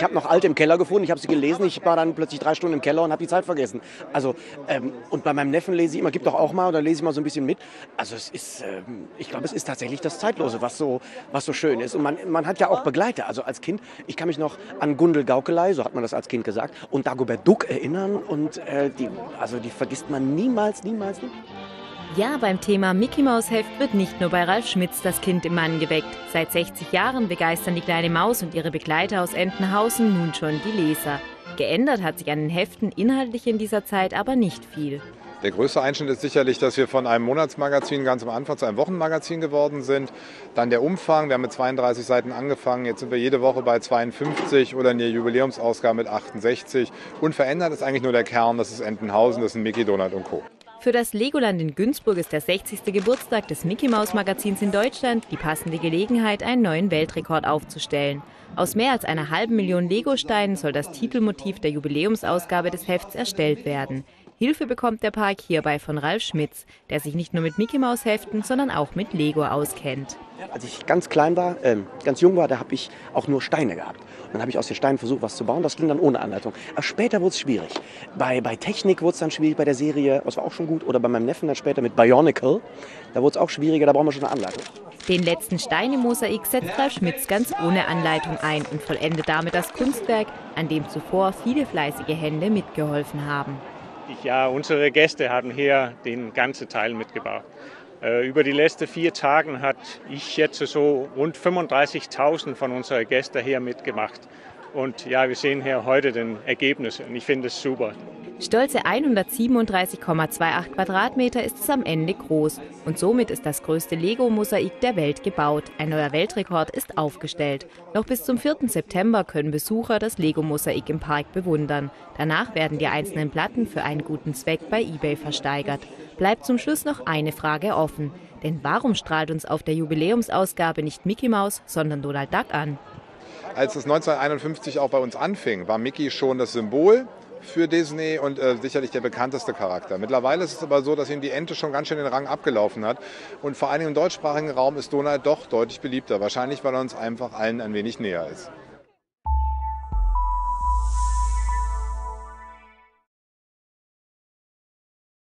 ich habe noch alte im Keller gefunden, ich habe sie gelesen, ich war dann plötzlich 3 Stunden im Keller und habe die Zeit vergessen. Also, und bei meinem Neffen lese ich immer, gibt doch auch mal, oder lese ich mal so ein bisschen mit. Also es ist, ich glaube, es ist tatsächlich das Zeitlose, was so schön ist. Und man hat ja auch Begleiter. Also als Kind, ich kann mich noch an Gundel Gaukelei, so hat man das als Kind gesagt, und Dagobert Duck erinnern. Und die vergisst man niemals, niemals. Ja, beim Thema Mickey-Maus-Heft wird nicht nur bei Ralf Schmitz das Kind im Mann geweckt. Seit 60 Jahren begeistern die kleine Maus und ihre Begleiter aus Entenhausen nun schon die Leser. Geändert hat sich an den Heften inhaltlich in dieser Zeit aber nicht viel. Der größte Einschnitt ist sicherlich, dass wir von einem Monatsmagazin ganz am Anfang zu einem Wochenmagazin geworden sind. Dann der Umfang, wir haben mit 32 Seiten angefangen, jetzt sind wir jede Woche bei 52 oder in der Jubiläumsausgabe mit 68. Unverändert ist eigentlich nur der Kern, das ist Entenhausen, das sind Mickey, Donald und Co. Für das Legoland in Günzburg ist der 60. Geburtstag des Mickey-Maus-Magazins in Deutschland die passende Gelegenheit, einen neuen Weltrekord aufzustellen. Aus mehr als 500.000 Legosteinen soll das Titelmotiv der Jubiläumsausgabe des Hefts erstellt werden. Hilfe bekommt der Park hierbei von Ralf Schmitz, der sich nicht nur mit Mickey-Maus-Heften, sondern auch mit Lego auskennt. Als ich ganz klein war, ganz jung war, da habe ich auch nur Steine gehabt. Und dann habe ich aus den Steinen versucht, was zu bauen. Das ging dann ohne Anleitung. Aber später wurde es schwierig. Bei Technik wurde es dann schwierig, bei der Serie, das war auch schon gut. Oder bei meinem Neffen dann später mit Bionicle. Da wurde es auch schwieriger, da brauchen wir schon eine Anleitung. Den letzten Stein im Mosaik setzt Ralf Schmitz ganz ohne Anleitung ein und vollendet damit das Kunstwerk, an dem zuvor viele fleißige Hände mitgeholfen haben. Ja, unsere Gäste haben hier den ganzen Teil mitgebracht. Über die letzten 4 Tage hat ich jetzt so rund 35.000 von unseren Gästen hier mitgemacht. Und ja, wir sehen hier heute den Ergebnis und ich finde es super. Stolze 137,28 Quadratmeter ist es am Ende groß. Und somit ist das größte Lego-Mosaik der Welt gebaut. Ein neuer Weltrekord ist aufgestellt. Noch bis zum 4. September können Besucher das Lego-Mosaik im Park bewundern. Danach werden die einzelnen Platten für einen guten Zweck bei eBay versteigert. Bleibt zum Schluss noch eine Frage offen. Denn warum strahlt uns auf der Jubiläumsausgabe nicht Mickey Maus, sondern Donald Duck an? Als es 1951 auch bei uns anfing, war Mickey schon das Symbol für Disney und sicherlich der bekannteste Charakter. Mittlerweile ist es aber so, dass ihm die Ente schon ganz schön den Rang abgelaufen hat. Und vor allem im deutschsprachigen Raum ist Donald doch deutlich beliebter. Wahrscheinlich, weil er uns einfach allen ein wenig näher ist.